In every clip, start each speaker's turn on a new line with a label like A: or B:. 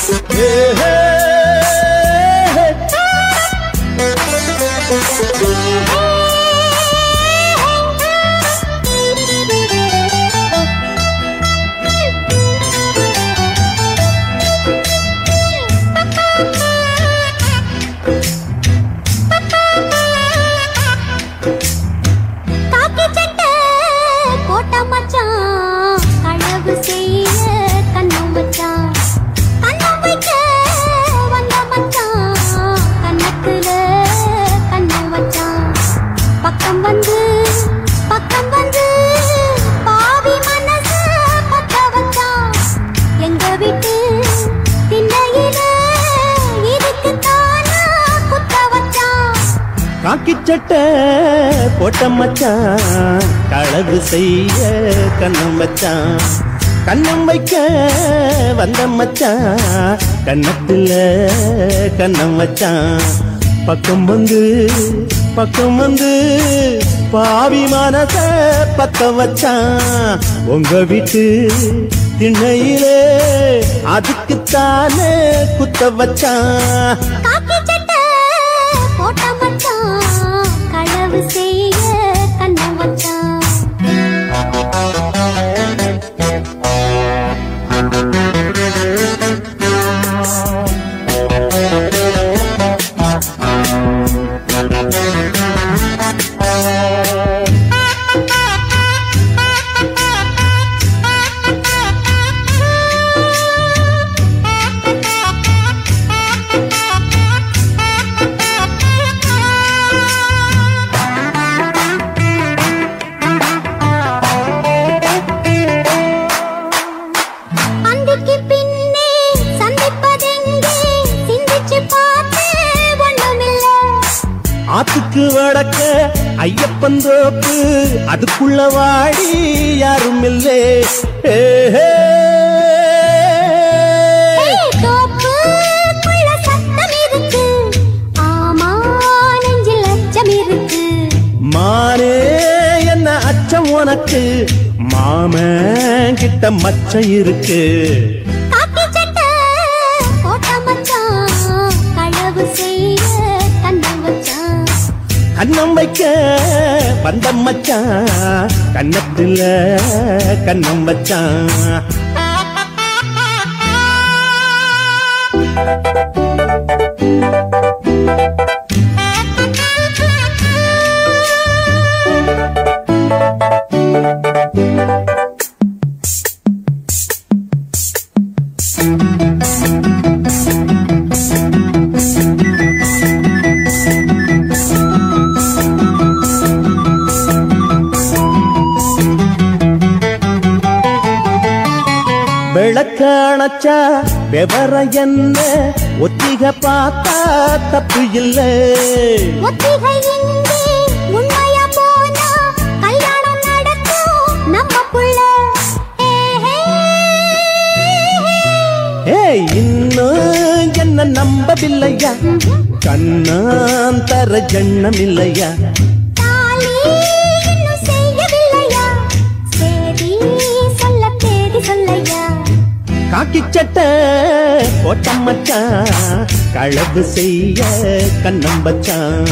A: சட்டை போட்ட மச்சான் களவு செய்ய கண்ணம் வச்சான் கண்ணம் வைக்க வந்த மச்சான் கண்ணத்துல கண்ணம் வச்சான் பக்கம் வந்து பாவி மனச பத்த வச்சான் உங்க வீட்டு திண்ணையிலே அதுக்குத்தானே குத்த வச்சான்
B: களவு செய்ய கண்ணம் வச்சான்
A: ஆத்துக்கு வடக்க ஐயப்பன் தோப்பு அதுக்குள்ள வாடி யாரும் இல்லே
B: தோப்புக்குள்ள சத்தம் இருக்கு ஆமா நெஞ்சில் அச்சம் இருக்கு
A: மானே என்ன அச்சம் உனக்கு மாமன் கிட்ட மச்சம் இருக்கு
B: காக்கி சட்டை போட்ட மச்சான் களவு செய்ய கண்ணம் வச்சான்
A: கண்ணம் வைக்க வந்த மச்சான் கண்ணத்துல கண்ணம் வச்சான் விளக்க அணைச்சா விவரம் என்ன ஒத்திக பார்த்தா தப்பு இல்லை
B: ஒத்திகை இங்கே உண்மையா போனா கல்யாணம் நடக்கும் நம்ம புள்ள
A: இன்னும் என்ன நம்பவில்லையா கண்ணான் தர ஜன்னம் இல்லையா காக்கி சட்டை போட்ட மச்சான் களவு செய்ய கண்ணம் வச்சான்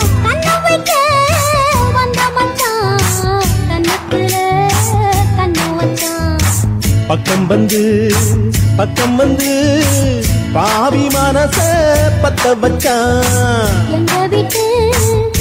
A: பக்கம் வந்து பாவி மனச பத்த வச்சான்
B: எங்க வீட்டு